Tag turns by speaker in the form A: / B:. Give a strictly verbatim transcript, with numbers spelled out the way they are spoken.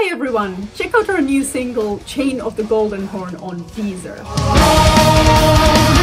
A: Hi everyone! Check out our new single, Chain of the Golden Horn on Deezer.